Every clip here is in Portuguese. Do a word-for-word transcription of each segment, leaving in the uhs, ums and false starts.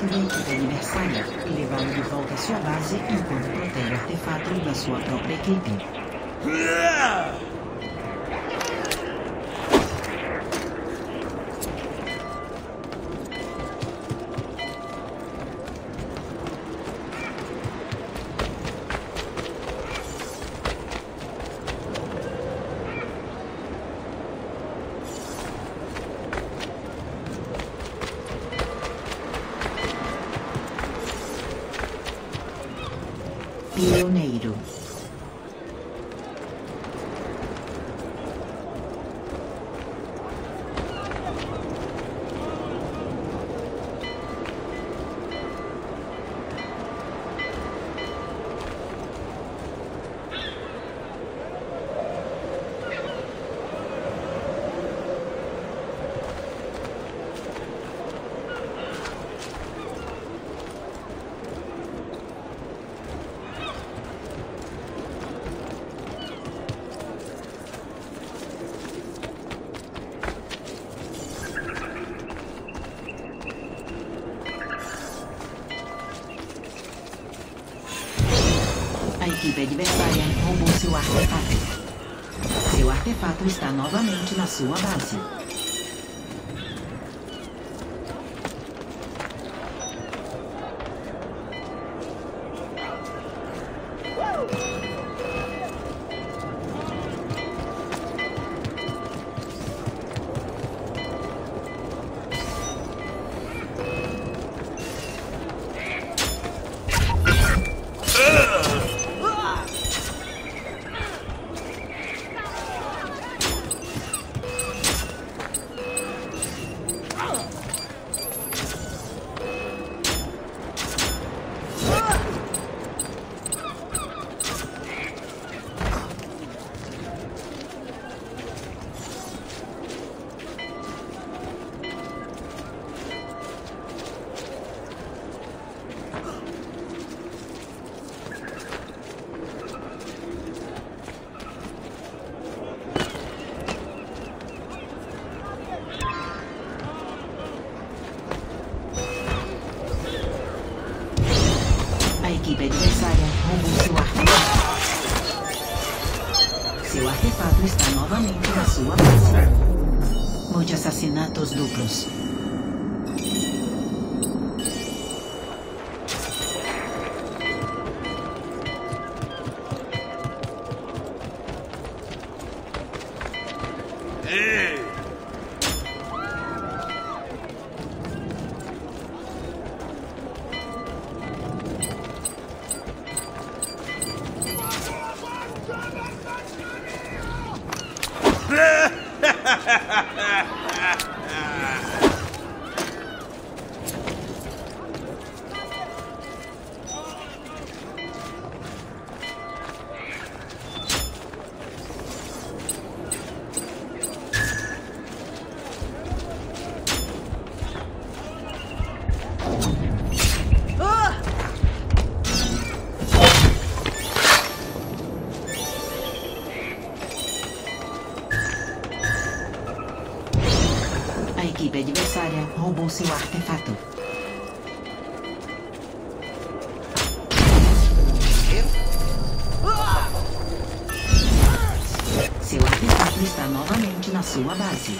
artefato da equipe adversária e levá-lo de volta à sua base enquanto protege o artefato da sua própria equipe. Pioneiro. A equipe adversária roubou seu artefato. Seu artefato está novamente na sua base. A equipe adversária roubou seu artefato. Seu artefato está novamente na sua base. Multi-assassinatos duplos. A equipe adversária roubou seu artefato. Seu artefato está novamente na sua base.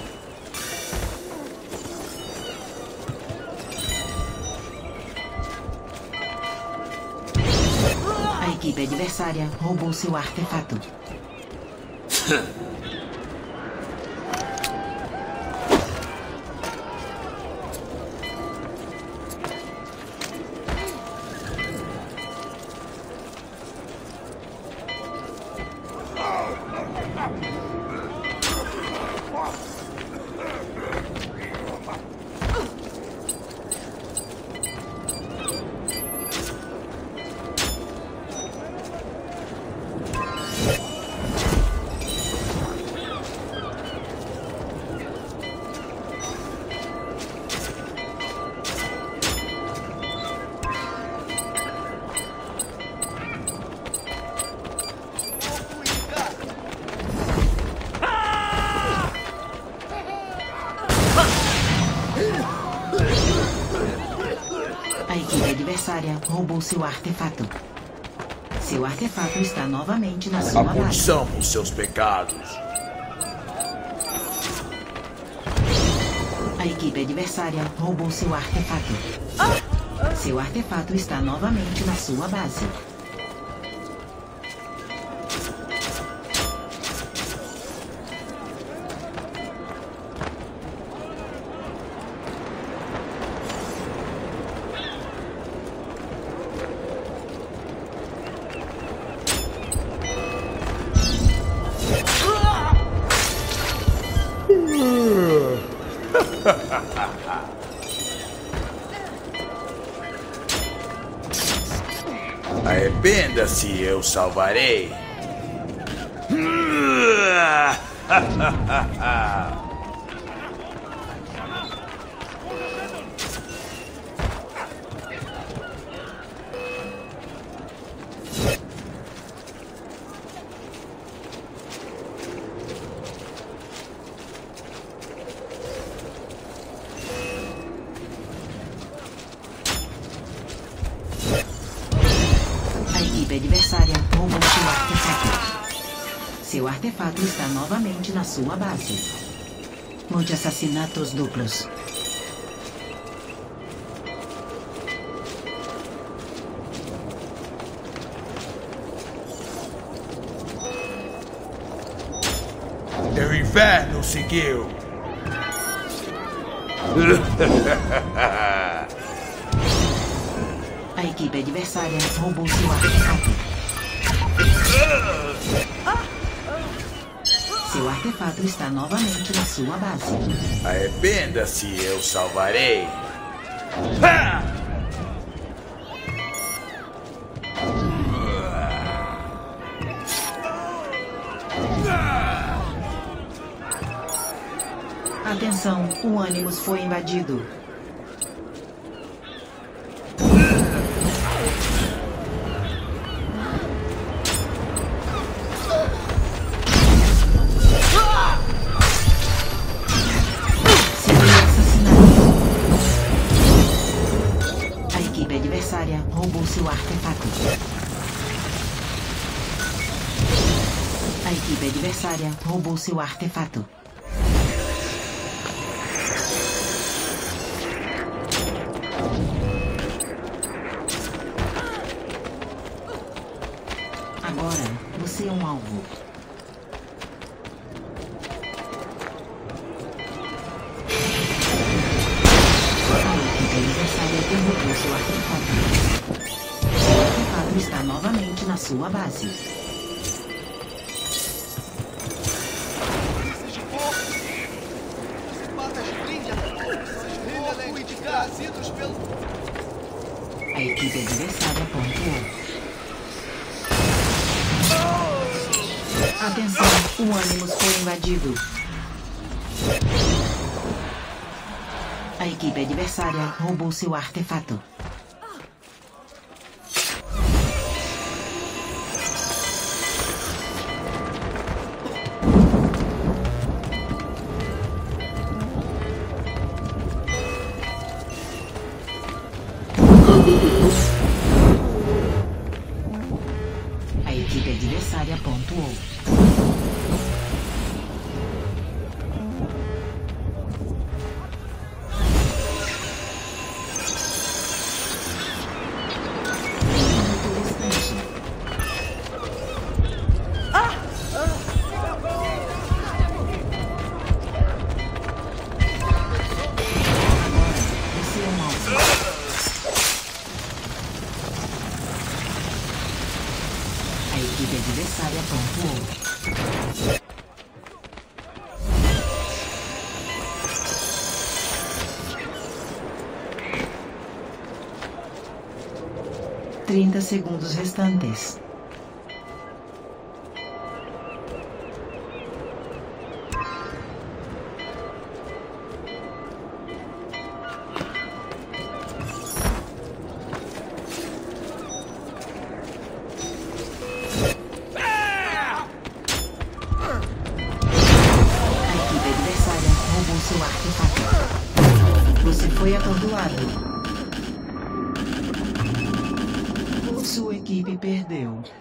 A equipe adversária roubou seu artefato. A equipe adversária roubou seu artefato. Seu artefato está novamente na sua base. Abolsamos seus pecados. A equipe adversária roubou seu artefato. Seu artefato está novamente na sua base. Arrependa-se, eu salvarei. A equipe adversária roubou seu artefato. Seu artefato está novamente na sua base. Monte assassinatos duplos. O inferno seguiu. A equipe adversária roubou seu artefato. Seu artefato está novamente na sua base. Arrependa-se, eu salvarei. Atenção, o Animus foi invadido. Roubou seu artefato. A equipe adversária roubou seu artefato. Agora, você é um alvo. A equipe adversária derrotou seu artefato. Seu artefato está novamente na sua base. A equipe adversária pontuou. Atenção, o Animus foi invadido. A equipe adversária roubou seu artefato. A equipe adversária pontuou. A equipe adversária pontuou. Trinta segundos restantes. Seu artefato. Você foi atordoado. Sua equipe perdeu.